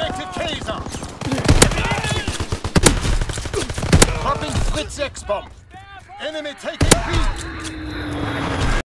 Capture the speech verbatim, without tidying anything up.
Objective Kaiser. Popping Fritz X-Bomb. Enemy taking B.